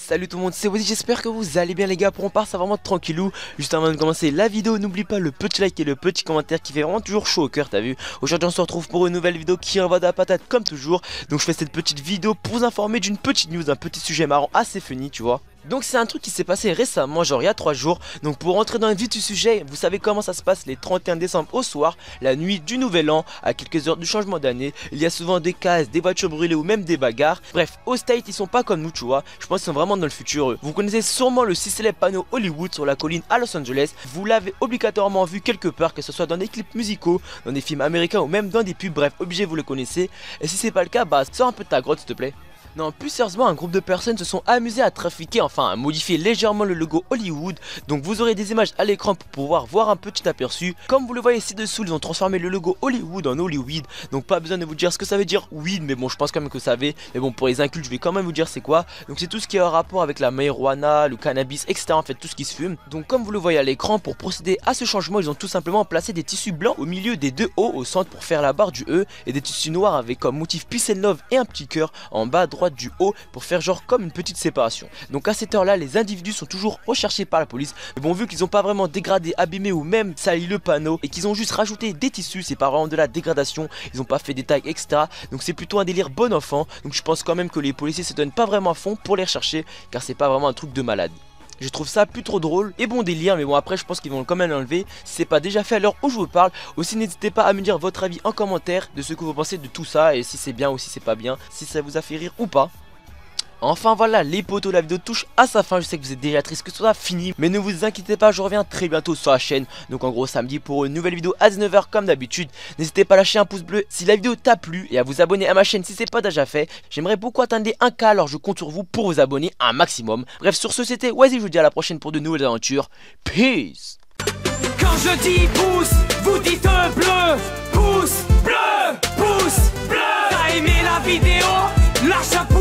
Salut tout le monde, c'est Woody, j'espère que vous allez bien les gars. Pour on part ça vraiment tranquillou. Juste avant de commencer la vidéo, n'oublie pas le petit like et le petit commentaire qui fait vraiment toujours chaud au cœur, t'as vu. Aujourd'hui on se retrouve pour une nouvelle vidéo qui envoie de la patate comme toujours. Donc je fais cette petite vidéo pour vous informer d'une petite news, un petit sujet marrant assez funny, tu vois. Donc c'est un truc qui s'est passé récemment, genre il y a 3 jours. Donc pour rentrer dans le vif du sujet, vous savez comment ça se passe les 31 décembre au soir, la nuit du nouvel an, à quelques heures du changement d'année. Il y a souvent des casses, des voitures brûlées ou même des bagarres. Bref, au State ils sont pas comme nous, tu vois. Je pense qu'ils sont vraiment dans le futur. Vous connaissez sûrement le si célèbre panneau Hollywood sur la colline à Los Angeles. Vous l'avez obligatoirement vu quelque part, que ce soit dans des clips musicaux, dans des films américains ou même dans des pubs. Bref, obligé vous le connaissez. Et si c'est pas le cas, bah sors un peu de ta grotte s'il te plaît. Non, plus sérieusement, un groupe de personnes se sont amusés à trafiquer, enfin à modifier légèrement le logo Hollywood. Donc vous aurez des images à l'écran pour pouvoir voir un petit aperçu. Comme vous le voyez ci-dessous, ils ont transformé le logo Hollywood en Hollyweed. Donc pas besoin de vous dire ce que ça veut dire weed, mais bon je pense quand même que vous savez. Mais bon pour les incultes je vais quand même vous dire c'est quoi. Donc c'est tout ce qui a un rapport avec la marijuana, le cannabis, etc. En fait tout ce qui se fume. Donc comme vous le voyez à l'écran, pour procéder à ce changement, ils ont tout simplement placé des tissus blancs au milieu des deux O au centre pour faire la barre du E. Et des tissus noirs avec comme motif peace and love et un petit cœur en bas à droite du haut pour faire genre comme une petite séparation. Donc à cette heure là les individus sont toujours recherchés par la police. Mais bon vu qu'ils n'ont pas vraiment dégradé, abîmé ou même sali le panneau et qu'ils ont juste rajouté des tissus, c'est pas vraiment de la dégradation, ils n'ont pas fait des tags etc. Donc c'est plutôt un délire bon enfant. Donc je pense quand même que les policiers se donnent pas vraiment à fond pour les rechercher, car c'est pas vraiment un truc de malade. Je trouve ça plus trop drôle et bon délire, mais bon après je pense qu'ils vont quand même l'enlever si c'est pas déjà fait à l'heure où je vous parle. Aussi n'hésitez pas à me dire votre avis en commentaire de ce que vous pensez de tout ça et si c'est bien ou si c'est pas bien, si ça vous a fait rire ou pas. Enfin voilà les potos, la vidéo touche à sa fin, je sais que vous êtes déjà triste que ce soit fini, mais ne vous inquiétez pas, je reviens très bientôt sur la chaîne. Donc en gros samedi pour une nouvelle vidéo à 19 h comme d'habitude. N'hésitez pas à lâcher un pouce bleu si la vidéo t'a plu et à vous abonner à ma chaîne si c'est pas déjà fait. J'aimerais beaucoup atteindre les 1K, alors je compte sur vous pour vous abonner un maximum. Bref sur ce c'était Wazy, je vous dis à la prochaine pour de nouvelles aventures. Peace. Quand je dis pouce, vous dites bleu. Pouce bleu, pouce bleu. T'as aimé la vidéo? Lâche un pouce.